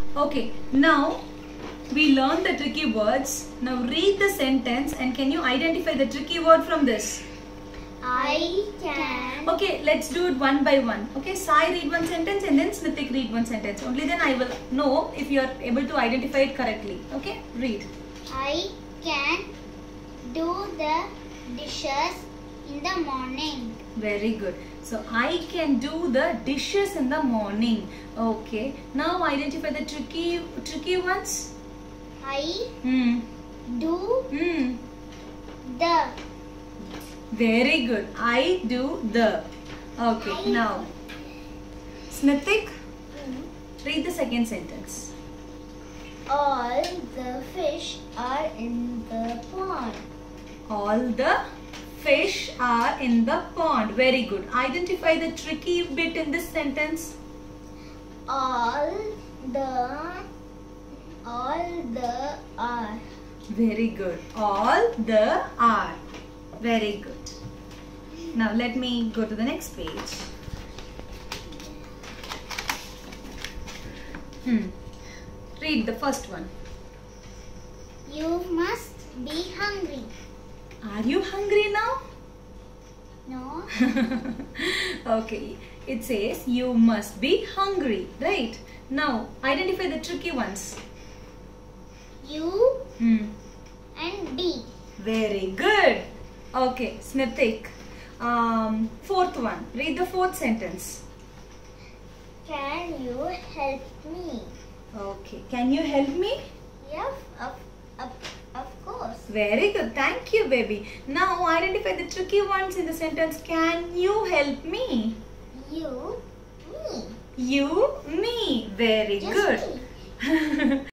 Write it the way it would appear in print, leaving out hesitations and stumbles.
Okay, now we learned the tricky words. Now read the sentence and can you identify the tricky word from this? I can. Okay, let's do it one by one. Okay, Sai read one sentence and then Smritik read one sentence. Only then I will know if you are able to identify it correctly. Okay, read. I can do the dishes in the morning. Very good. So I can do the dishes in the morning. Okay. Now identify the tricky ones. I Hmm. do Hmm. the. Very good. I do the. Okay. Now, Smritik, read the second sentence. All the fish are in the pond. All the fish are in the pond. Very good. Identify the tricky bit in this sentence. All the are. Very good. All the are. Very good. Now let me go to the next page. Read the first one. You must be hungry. Are you hungry now? No. Okay. It says you must be hungry. Right. Now identify the tricky ones. U and B. Very good. Okay. Smritik. Fourth one. Read the fourth sentence. Can you help me? Okay. Can you help me? Yes, of course. Very good. Thank you, baby. Now identify the tricky ones in the sentence. Can you help me? You, me. You, me. Very Just good. me.